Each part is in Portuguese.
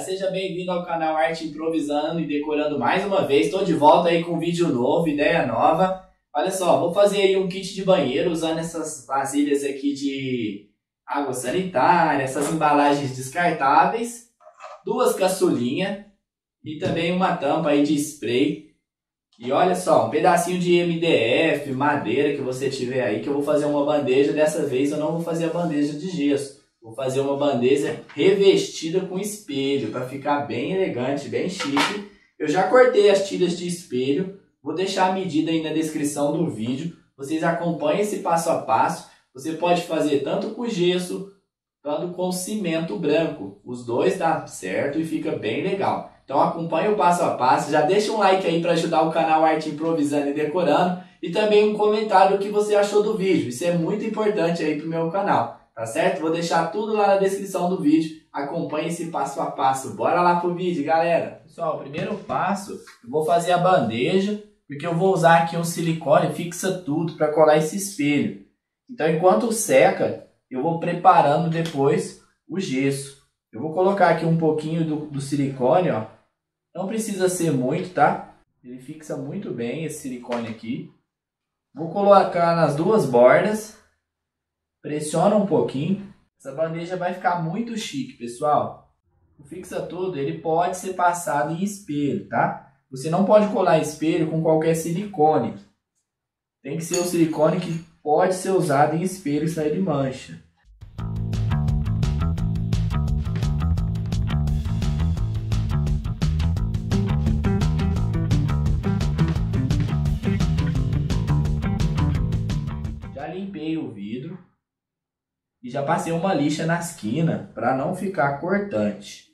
seja bem-vindo ao canal Arte Improvisando e Decorando mais uma vez. Estou de volta aí com um vídeo novo, ideia nova. Olha só, vou fazer aí um kit de banheiro usando essas vasilhas aqui de água sanitária, essas embalagens descartáveis, duas caçulinhas e também uma tampa aí de spray. E olha só, um pedacinho de MDF, madeira que você tiver aí, que eu vou fazer uma bandeja. Dessa vez eu não vou fazer a bandeja de gesso. Vou fazer uma bandeja revestida com espelho, para ficar bem elegante, bem chique. Eu já cortei as tiras de espelho, vou deixar a medida aí na descrição do vídeo. Vocês acompanhem esse passo a passo. Você pode fazer tanto com gesso, quanto com cimento branco. Os dois dá certo e fica bem legal. Então acompanhe o passo a passo. Já deixa um like aí para ajudar o canal Arte Improvisando e Decorando. E também um comentário do que você achou do vídeo. Isso é muito importante aí para o meu canal. Tá certo? Vou deixar tudo lá na descrição do vídeo. Acompanhe esse passo a passo. Bora lá pro vídeo, galera. Pessoal, o primeiro passo, eu vou fazer a bandeja, porque eu vou usar aqui um silicone, fixa tudo para colar esse espelho. Então, enquanto seca, eu vou preparando depois o gesso. Eu vou colocar aqui um pouquinho do silicone, ó. Não precisa ser muito, tá? Ele fixa muito bem esse silicone aqui. Vou colocar nas duas bordas. Pressiona um pouquinho. Essa bandeja vai ficar muito chique, pessoal. O fixa tudo, ele pode ser passado em espelho, tá? Você não pode colar espelho com qualquer silicone. Tem que ser o silicone que pode ser usado em espelho e sair de mancha. Já limpei o vidro. E já passei uma lixa na esquina para não ficar cortante.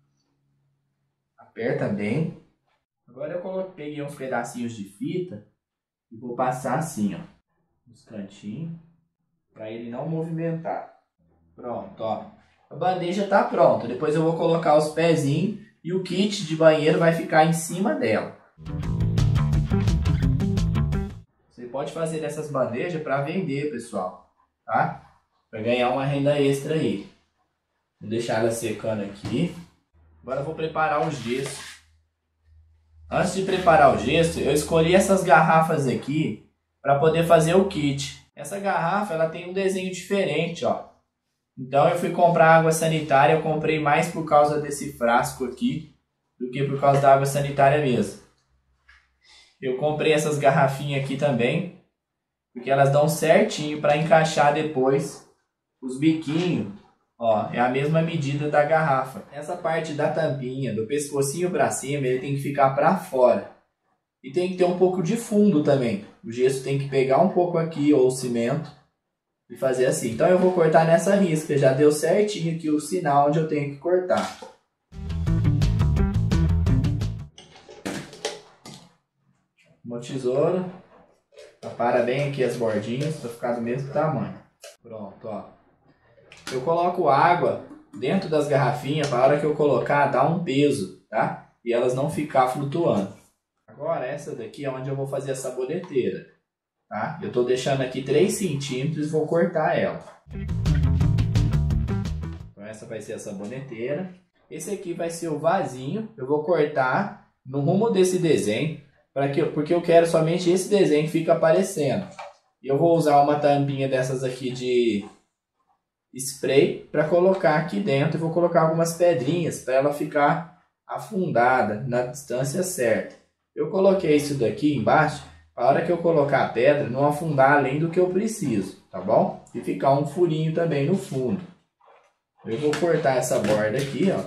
Aperta bem. Agora eu peguei uns pedacinhos de fita e vou passar assim, ó, nos cantinhos, para ele não movimentar. Pronto, ó. A bandeja tá pronta. Depois eu vou colocar os pezinhos e o kit de banheiro vai ficar em cima dela. Você pode fazer dessas bandejas para vender, pessoal, tá? Para ganhar uma renda extra aí. Vou deixar ela secando aqui. Agora eu vou preparar o gesso. Antes de preparar o gesso, eu escolhi essas garrafas aqui para poder fazer o kit. Essa garrafa, ela tem um desenho diferente, ó. Então eu fui comprar água sanitária, eu comprei mais por causa desse frasco aqui do que por causa da água sanitária mesmo. Eu comprei essas garrafinhas aqui também, porque elas dão certinho para encaixar depois. Os biquinhos, ó, é a mesma medida da garrafa. Essa parte da tampinha, do pescocinho para cima, ele tem que ficar para fora. E tem que ter um pouco de fundo também. O gesso tem que pegar um pouco aqui, ou o cimento, e fazer assim. Então eu vou cortar nessa risca, já deu certinho aqui o sinal onde eu tenho que cortar. Uma tesoura, apara bem aqui as bordinhas, para ficar do mesmo tamanho. Pronto, ó. Eu coloco água dentro das garrafinhas para a hora que eu colocar dar um peso, tá? E elas não ficar flutuando. Agora essa daqui é onde eu vou fazer a saboneteira, tá? Eu tô deixando aqui 3 centímetros e vou cortar ela. Então essa vai ser a saboneteira. Esse aqui vai ser o vasinho. Eu vou cortar no rumo desse desenho, porque eu quero somente esse desenho que fica aparecendo. E eu vou usar uma tampinha dessas aqui de spray para colocar aqui dentro. E vou colocar algumas pedrinhas para ela ficar afundada na distância certa. Eu coloquei isso daqui embaixo para a hora que eu colocar a pedra não afundar além do que eu preciso, tá bom? E ficar um furinho também no fundo. Eu vou cortar essa borda aqui, ó.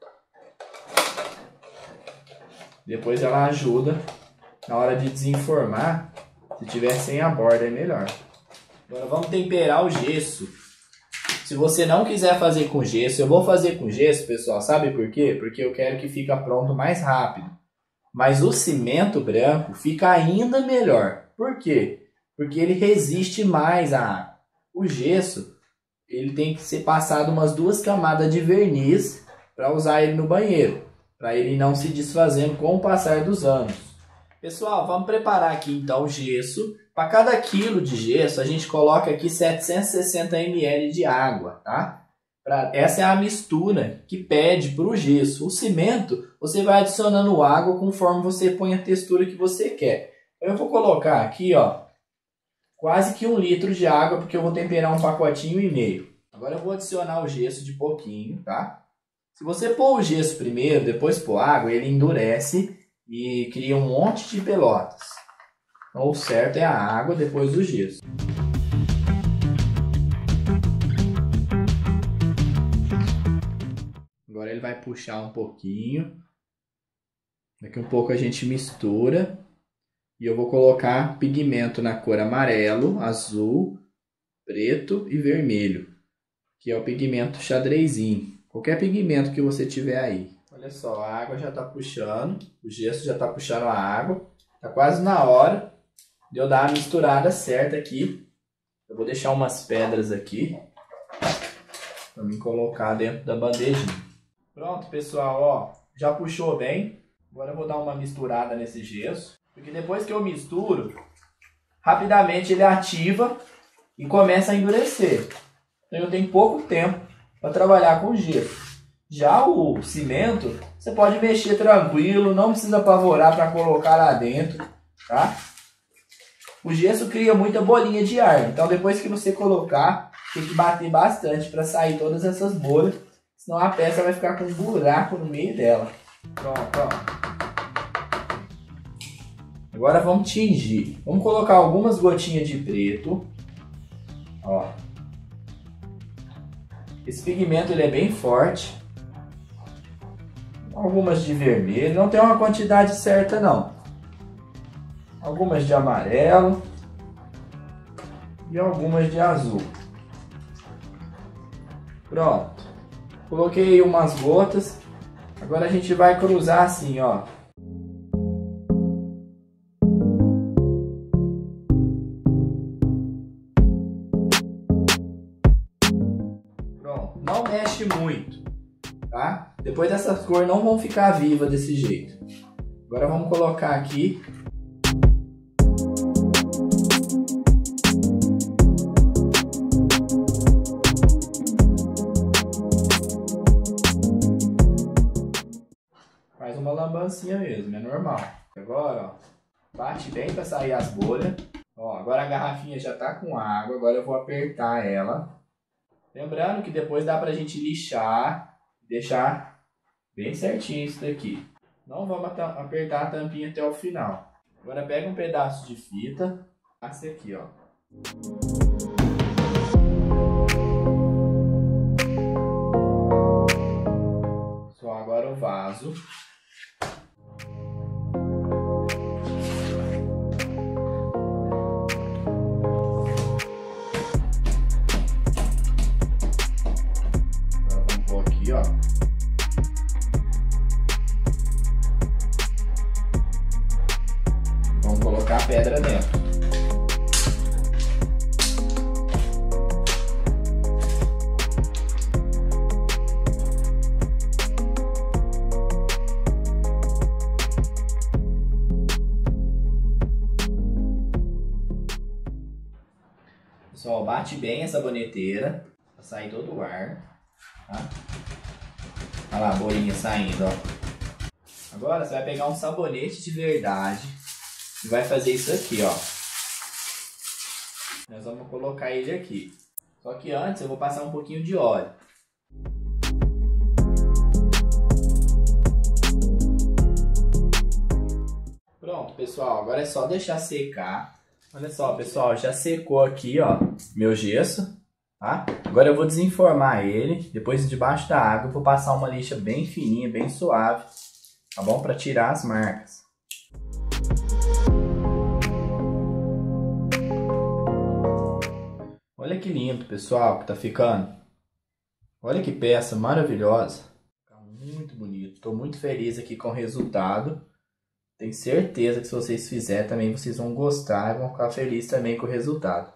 Depois ela ajuda na hora de desenformar. Se tiver sem a borda é melhor. Agora vamos temperar o gesso. Se você não quiser fazer com gesso, eu vou fazer com gesso, pessoal. Sabe por quê? Porque eu quero que fique pronto mais rápido. Mas o cimento branco fica ainda melhor. Por quê? Porque ele resiste mais à água. O gesso, ele tem que ser passado umas 2 camadas de verniz para usar ele no banheiro. Para ele não se desfazendo com o passar dos anos. Pessoal, vamos preparar aqui então o gesso. Para cada quilo de gesso, a gente coloca aqui 760 ml de água, tá? Essa é a mistura que pede para o gesso. O cimento, você vai adicionando água conforme você põe a textura que você quer. Eu vou colocar aqui, ó, quase que 1 litro de água, porque eu vou temperar 1,5 pacotes. Agora eu vou adicionar o gesso de pouquinho, tá? Se você pôr o gesso primeiro, depois pôr água, ele endurece e cria um monte de pelotas. Então, o certo é a água, depois o gesso. Agora ele vai puxar um pouquinho. Daqui um pouco a gente mistura. E eu vou colocar pigmento na cor amarelo, azul, preto e vermelho. Que é o pigmento xadrezinho. Qualquer pigmento que você tiver aí. Olha só, a água já está puxando. O gesso já está puxando a água. Está quase na hora de eu dar a misturada certa aqui. Eu vou deixar umas pedras aqui para me colocar dentro da bandejinha. Pronto, pessoal, ó, já puxou bem. Agora eu vou dar uma misturada nesse gesso, porque depois que eu misturo, rapidamente ele ativa e começa a endurecer. Então eu tenho pouco tempo para trabalhar com gesso. Já o cimento, você pode mexer tranquilo, não precisa apavorar para colocar lá dentro, tá? O gesso cria muita bolinha de ar, então depois que você colocar, tem que bater bastante para sair todas essas bolhas. Senão a peça vai ficar com um buraco no meio dela. Pronto, ó. Agora vamos tingir. Vamos colocar algumas gotinhas de preto. Ó. Esse pigmento ele é bem forte. Algumas de vermelho. Não tem uma quantidade certa não. Algumas de amarelo. E algumas de azul. Pronto. Coloquei umas gotas. Agora a gente vai cruzar assim, ó. Pronto. Não mexe muito, tá? Depois essas cores não vão ficar vivas desse jeito. Agora vamos colocar aqui. Faz uma lambancinha mesmo, é normal. Agora, ó, bate bem para sair as bolhas. Ó, agora a garrafinha já tá com água, agora eu vou apertar ela. Lembrando que depois dá pra gente lixar, deixar bem certinho isso daqui. Não vamos apertar a tampinha até o final. Agora pega um pedaço de fita, esse aqui, ó. Só agora o vaso. Ó. Vamos colocar a pedra dentro. Pessoal, bate bem essa saboneteira para sair todo o ar. Tá? Olha lá a bolinha saindo, ó. Agora você vai pegar um sabonete de verdade e vai fazer isso aqui, ó. Nós vamos colocar ele aqui. Só que antes eu vou passar um pouquinho de óleo. Pronto, pessoal. Agora é só deixar secar. Olha só, pessoal. Já secou aqui, ó, meu gesso. Tá? Agora eu vou desenformar ele, depois debaixo da água eu vou passar uma lixa bem fininha, bem suave, tá bom? Para tirar as marcas. Olha que lindo, pessoal, que tá ficando. Olha que peça maravilhosa. Tá muito bonito, tô muito feliz aqui com o resultado. Tenho certeza que se vocês fizerem também vocês vão gostar e vão ficar felizes também com o resultado.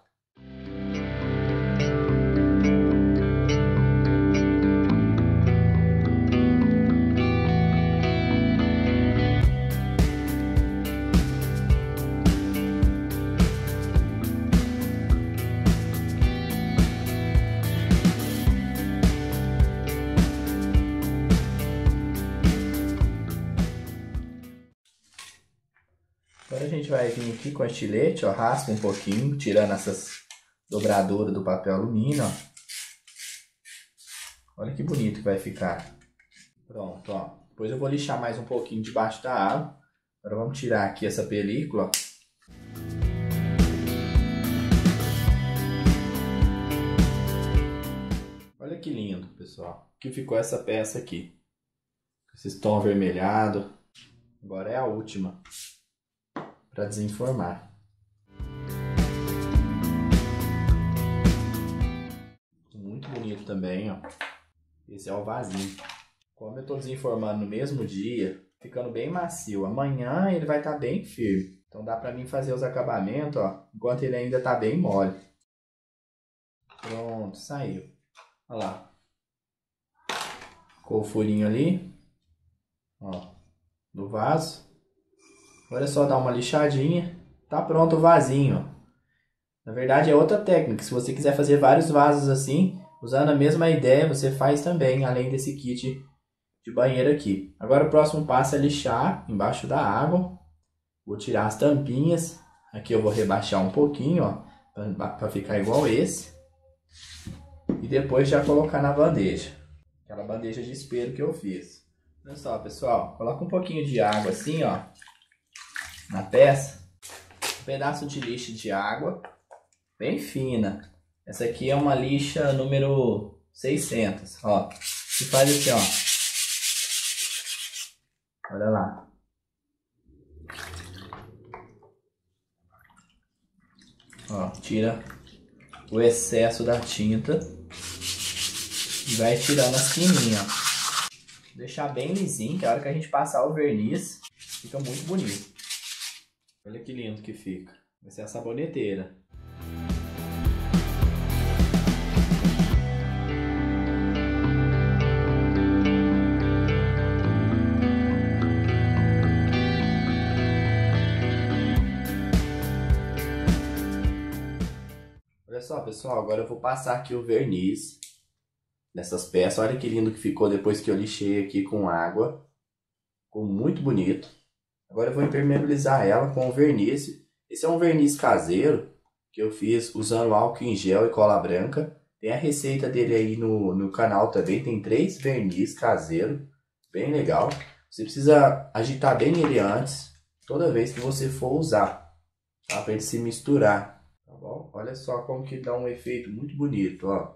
vai vir aqui com a estilete, ó, raspa um pouquinho, tirando essas dobraduras do papel alumínio, ó. Olha que bonito que vai ficar. Pronto, ó. Depois eu vou lixar mais um pouquinho debaixo da água. Agora vamos tirar aqui essa película, ó. Olha que lindo, pessoal. Que ficou essa peça aqui. Esse tom avermelhado. Agora é a última. Para desenformar. Muito bonito também, ó. Esse é o vasinho. Como eu estou desenformando no mesmo dia, ficando bem macio. Amanhã ele vai estar bem firme. Então dá para mim fazer os acabamentos, ó, enquanto ele ainda está bem mole. Pronto, saiu. Olha lá. Ficou o furinho ali. Ó, do vaso. Agora é só dar uma lixadinha. Tá pronto o vasinho. Na verdade é outra técnica. Se você quiser fazer vários vasos assim, usando a mesma ideia, você faz também, além desse kit de banheiro aqui. Agora o próximo passo é lixar embaixo da água. Vou tirar as tampinhas. Aqui eu vou rebaixar um pouquinho, ó, para ficar igual esse. E depois já colocar na bandeja. Aquela bandeja de espelho que eu fiz. Olha só, pessoal. Coloca um pouquinho de água assim, ó, na peça. Um pedaço de lixa de água, bem fina. Essa aqui é uma lixa número 600, ó. E faz assim, ó. Olha lá. Ó, tira o excesso da tinta e vai tirando as fininhas, ó. Deixar bem lisinho, que a hora que a gente passar o verniz, fica muito bonito. Olha que lindo que fica. Vai ser a saboneteira. Olha só, pessoal, agora eu vou passar aqui o verniz nessas peças. Olha que lindo que ficou depois que eu lixei aqui com água. Ficou muito bonito. Agora eu vou impermeabilizar ela com o verniz. Esse é um verniz caseiro que eu fiz usando álcool em gel e cola branca. Tem a receita dele aí no canal também. Tem 3 verniz caseiro. Bem legal. Você precisa agitar bem ele antes, toda vez que você for usar, tá? Para ele se misturar. Tá bom? Olha só como que dá um efeito muito bonito, ó.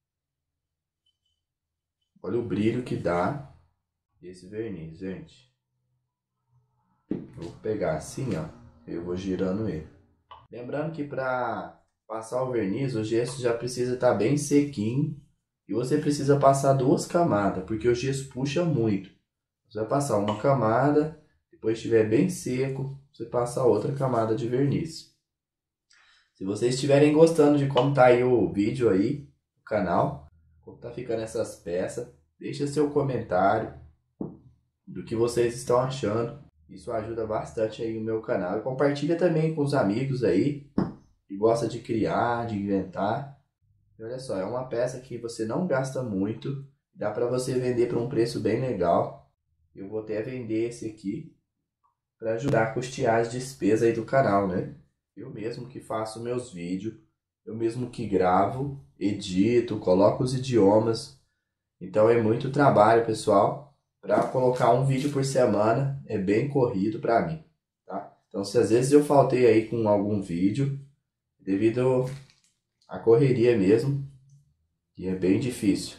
Olha o brilho que dá esse verniz, gente. Eu vou pegar assim, ó. Eu vou girando ele. Lembrando que para passar o verniz, o gesso já precisa estar bem sequinho. E você precisa passar 2 camadas, porque o gesso puxa muito. Você vai passar uma camada, depois estiver bem seco, você passa outra camada de verniz. Se vocês estiverem gostando de como tá aí o vídeo aí, no canal, como tá ficando essas peças, deixa seu comentário do que vocês estão achando. Isso ajuda bastante aí o meu canal. E compartilha também com os amigos aí, que gostam de criar, de inventar. E olha só, é uma peça que você não gasta muito, dá para você vender por um preço bem legal. Eu vou até vender esse aqui para ajudar a custear as despesas aí do canal, né? Eu mesmo que faço meus vídeos, eu mesmo que gravo, edito, coloco os idiomas. Então é muito trabalho, pessoal. Para colocar um vídeo por semana é bem corrido para mim, tá? Então se às vezes eu faltei aí com algum vídeo, devido à correria mesmo, que é bem difícil.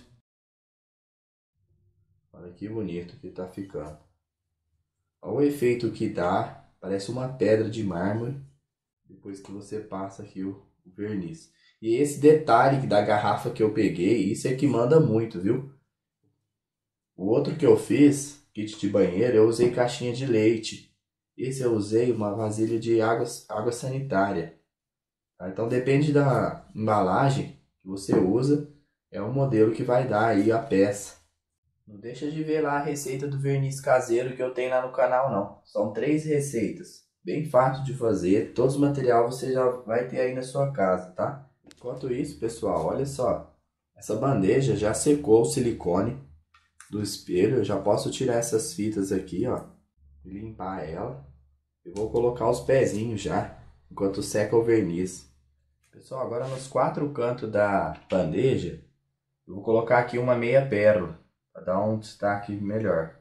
Olha que bonito que tá ficando. Olha o efeito que dá, parece uma pedra de mármore. Depois que você passa aqui o verniz. E esse detalhe da garrafa que eu peguei, isso é que manda muito, viu? O outro que eu fiz, kit de banheiro, eu usei caixinha de leite. Esse eu usei uma vasilha de água sanitária. Tá? Então depende da embalagem que você usa, é o modelo que vai dar aí a peça. Não deixa de ver lá a receita do verniz caseiro que eu tenho lá no canal não. São 3 receitas. Bem fácil de fazer, todos os materiais você já vai ter aí na sua casa, tá? Enquanto isso, pessoal, olha só. Essa bandeja já secou o silicone do espelho. Eu já posso tirar essas fitas aqui, ó, e limpar ela. Eu vou colocar os pezinhos já, enquanto seca o verniz. Pessoal, agora nos 4 cantos da bandeja, eu vou colocar aqui uma meia pérola, para dar um destaque melhor.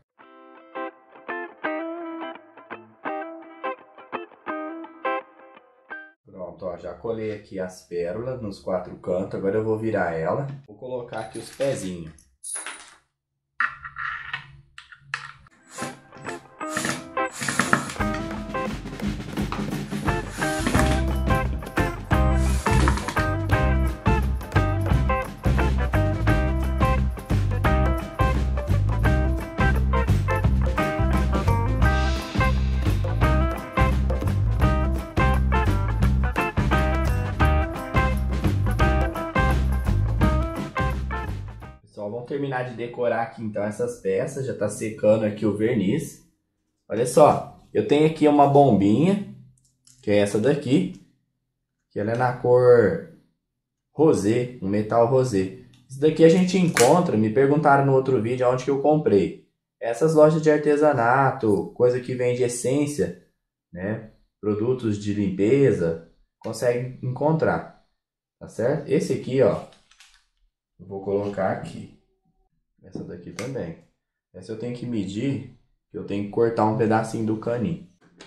Pronto, ó, já colei aqui as pérolas nos 4 cantos, agora eu vou virar ela. Vou colocar aqui os pezinhos. Vamos terminar de decorar aqui então essas peças, já está secando aqui o verniz. Olha só, eu tenho aqui uma bombinha, que é essa daqui, que ela é na cor rosé, um metal rosé. Isso daqui a gente encontra, me perguntaram no outro vídeo onde que eu comprei. Essas lojas de artesanato, coisa que vende essência, né? Produtos de limpeza, consegue encontrar, tá certo? Esse aqui, ó, eu vou colocar aqui. Essa daqui também. Essa eu tenho que medir, eu tenho que cortar um pedacinho do caninho.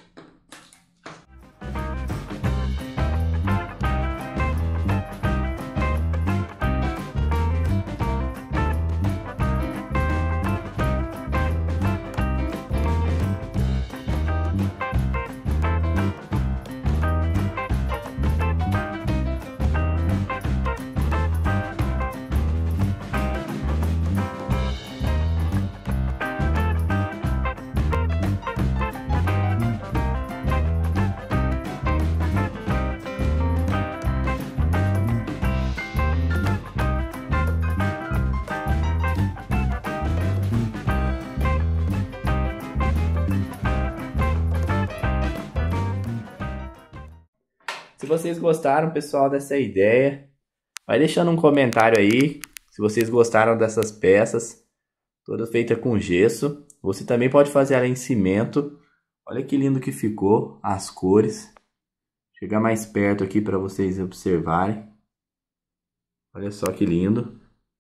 Se vocês gostaram, pessoal, dessa ideia, vai deixando um comentário aí se vocês gostaram dessas peças, todas feitas com gesso. Você também pode fazer ela em cimento. Olha que lindo que ficou as cores. Vou chegar mais perto aqui para vocês observarem. Olha só que lindo.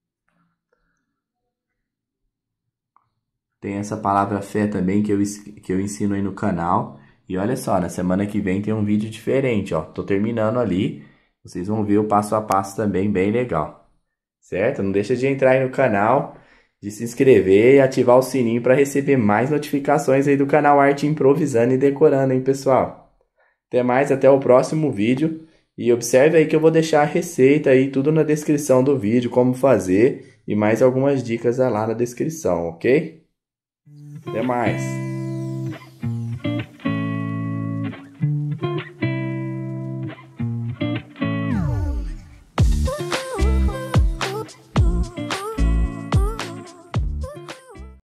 Tem essa palavra fé também que eu ensino aí no canal. E olha só, na semana que vem tem um vídeo diferente, ó. Tô terminando ali. Vocês vão ver o passo a passo também, bem legal. Certo? Não deixa de entrar aí no canal, de se inscrever e ativar o sininho para receber mais notificações aí do canal Arte Improvisando e Decorando, hein, pessoal? Até mais, até o próximo vídeo. E observe aí que eu vou deixar a receita aí, tudo na descrição do vídeo, como fazer. E mais algumas dicas lá na descrição, ok? Até mais!